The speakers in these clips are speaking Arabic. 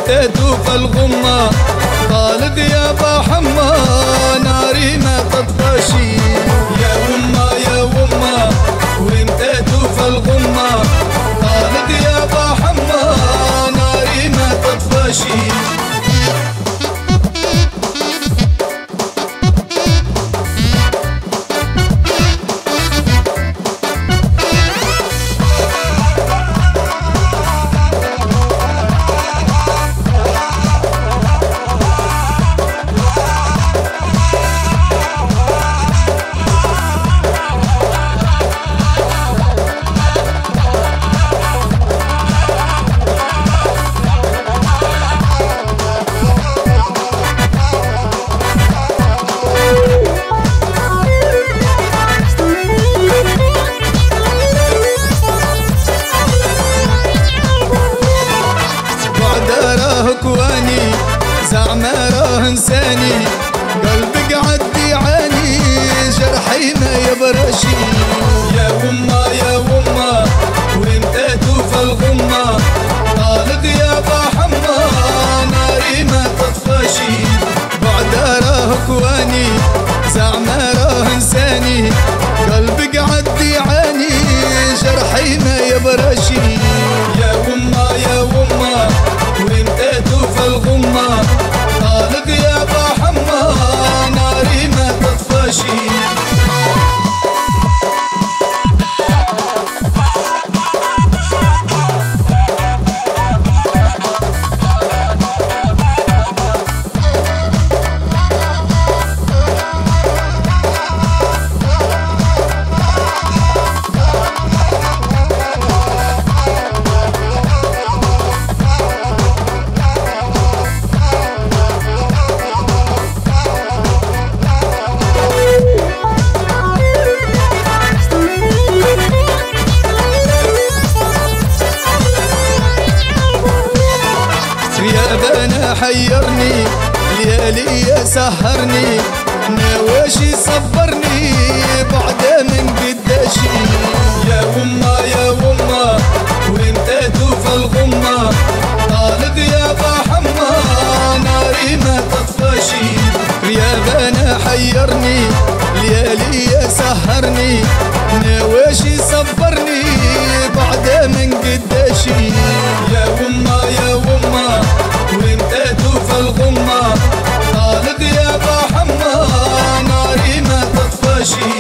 وامتى توفى الغمة طالق يا با حمى ناري ما تطفشي يا وما يا وما وامتى توفى الغمة طالق يا با حمى ناري ما تطفشي كواني زعما راه انساني قلبي قعد يعاني جرحي ما يبرشي يا وما يا وما وامتى توفى الغمة طالق يا با حمى ناري ما تطفشي بعد راه كواني زعما راه انساني قلبي قعد يعاني جرحي ما يبرشي يا وما يا وما وامتى توفى الغمة طالق يا با حمى ناري ما تطفشي غيابنا حيرني ليالي سهرني نواشي صبرني بعد من قداشي يا وما يا وما وامتى توفى الغمة طالق يا با حمى ناري ما تطفشي غيابنا حيرني ليالي سهرني نواشي صبرني بعد من قداشي يا وما يا وما وامتى توفى الغمة طالق يا با حمى ناري ما تطفشي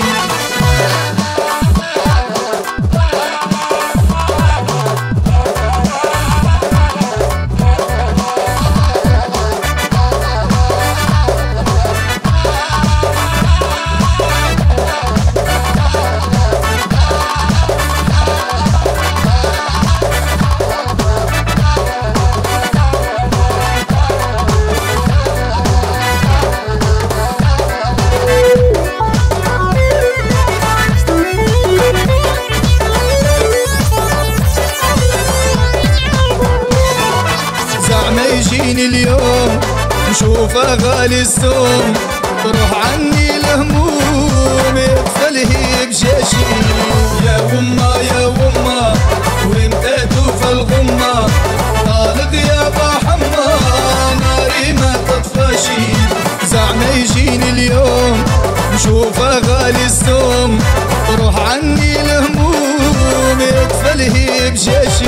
زعما يجيني اليوم نشوفه غالي السوم تروح عني الهموم يقفله بجاشي يا وما يا وما وامتى توفى الغمة طالق يا با حمى ناري ما تطفشي زعما يجيني اليوم نشوفه غالي السوم تروح عني الهموم يقفله بجاشي